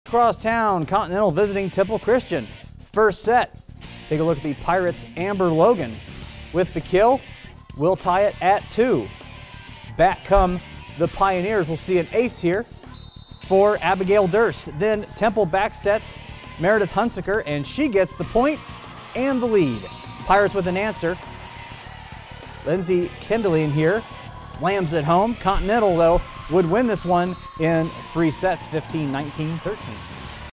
Across town, Continental visiting Temple Christian. First set. Take a look at the Pirates' Amber Logan. With the kill, we'll tie it at 2. Back come the Pioneers. We'll see an ace here for Abigail Durst. Then Temple back sets Meredith Hunsaker, and she gets the point and the lead. Pirates with an answer. Lindsay Kindling here slams it home. Continental, though, would win this one in 3 sets, 15, 19, 13.